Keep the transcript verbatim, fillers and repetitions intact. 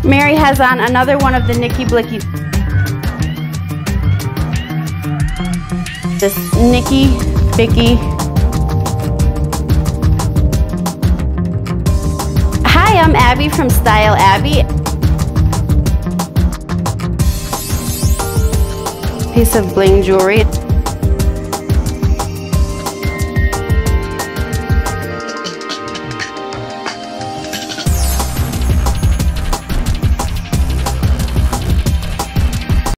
Mary has on another one of the Nicky Blicky. This Nicky Bicki. Hi, I'm Abby from Style Abby. Piece of bling jewelry.